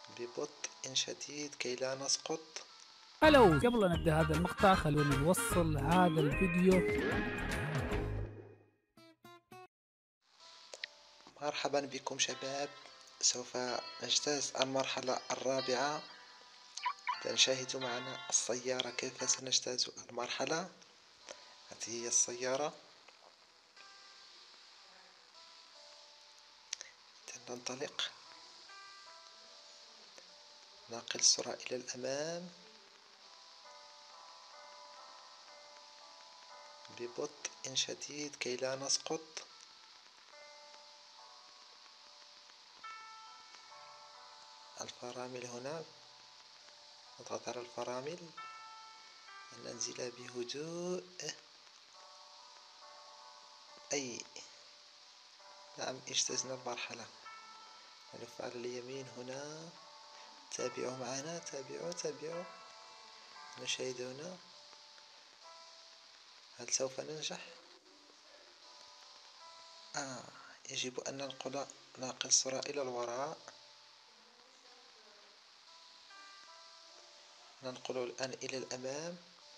ببطء شديد كي لا نسقط. هلو، قبل أن نبدأ هذا المقطع خلوني نوصل هذا الفيديو. مرحبا بكم شباب، سوف نجتاز المرحلة الرابعة. نشاهد معنا السيارة كيف سنجتاز المرحلة. هذه هي السيارة، ننطلق. ناقل السرعة إلى الأمام ببطء شديد كي لا نسقط. الفرامل هنا، نضغط على الفرامل وننزل بهدوء. نعم، اجتزنا المرحلة. نفعل اليمين هنا، تابعوا معنا، تابعوا. نشاهد هنا، هل سوف ننجح؟ يجب أن ننقل ناقل السرعة إلى الوراء. ننقل الآن إلى الأمام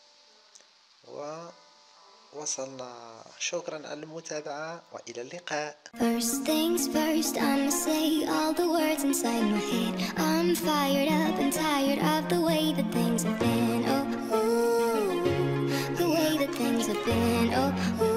ووصلنا. شكرا على المتابعة وإلى اللقاء. First things first, I'ma say all the words inside my head. I'm fired up and tired of the way that things have been. Oh, ooh, the way that things have been. Oh, ooh.